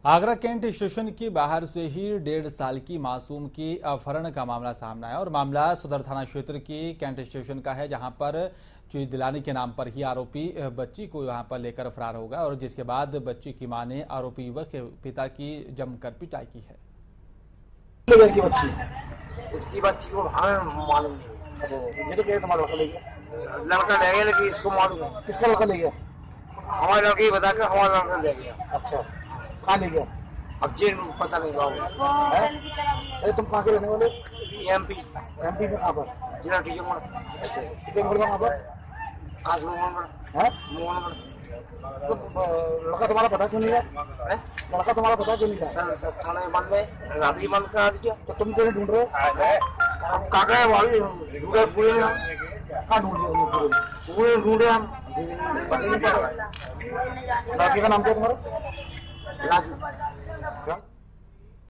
Agra cantt station के बाहर से ही 1.5 साल की मासूम के अपहरण का मामला सामने आया और मामला सदर थाना क्षेत्र के कैंट स्टेशन का है, जहां पर चीज दिलाने के नाम पर ही आरोपी बच्ची को यहां पर लेकर फरार होगा और जिसके बाद बच्ची की मां ने आरोपी युवक के पिता की जमकर पिटाई की है। इसकी बच्ची को मालूम नहीं, लड़का ले गया, लेकिन इसको मालूम है। किसका लड़का ले गया? हमारे लड़के बता कर हमारा लड़का ले गया। अच्छा, कहाँ ले गया? अब जेल पता नहीं बाबू। अरे तुम कहाँ के रहने वाले? एमपी में कहाँ पर? जिला टीचर। अच्छा, कितने नंबर कहाँ पर? खास मोहन है? तो लड़का तुम्हारा पता क्यों नहीं है? लड़का तुम्हारा पता क्यों नहीं है? सर थाने बंद है, रात्रि बंद करा दिया। तो तुम क्यों ढूंढ रहे हो? अब काका है वाली ढूंढे पूरे ना, कहाँ ढूंढ रहे हो? पूरे ढूंढे हम। लड़के का नाम क्या है तुम्हारा? राजू।